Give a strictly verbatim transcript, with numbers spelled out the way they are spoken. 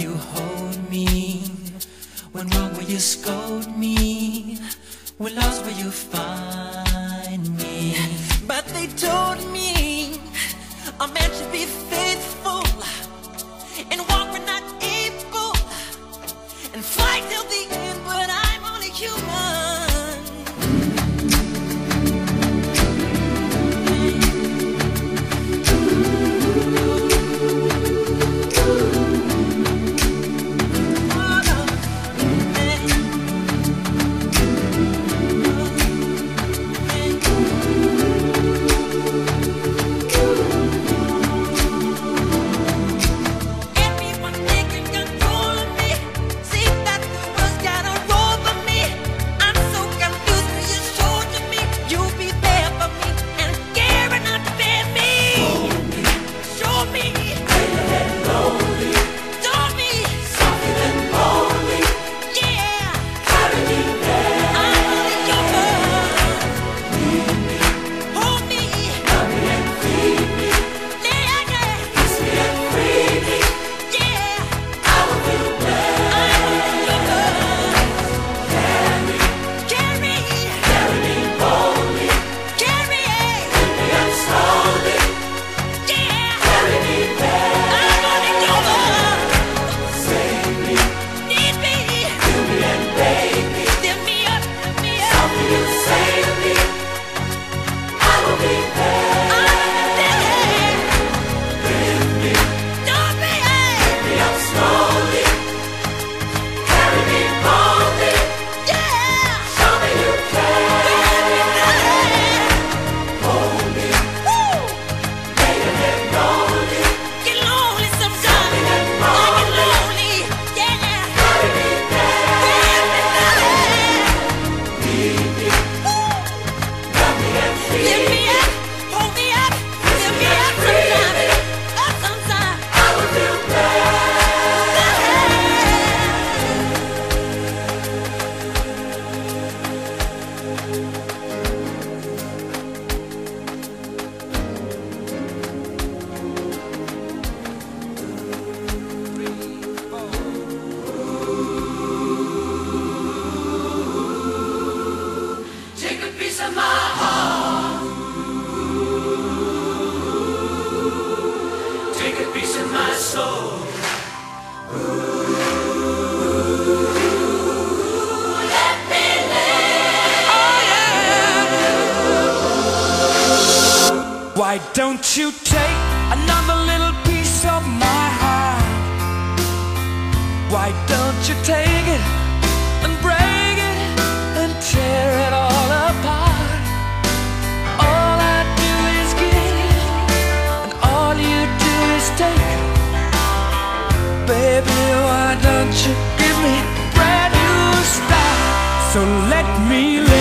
you hold me? When wrong will you scold me? When lost will you find me? But they told me a man should be faithful and walk when not able and fight till the end, but I'm only human. Why don't you take another little piece of my heart? Why don't you take it and break it and tear it all apart? All I do is give, and all you do is take. Baby, why don't you give me a brand new start? So let me live.